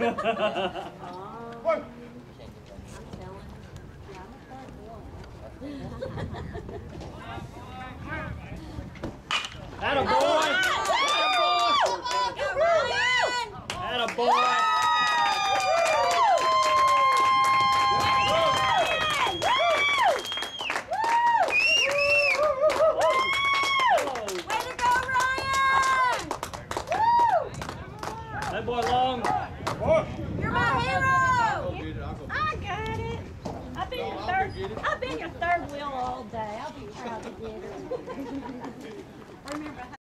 Attaboy! Attaboy! That boy long. You're my hero. I got it. I've been your third wheel all day. I'll be proud to get it. Remember.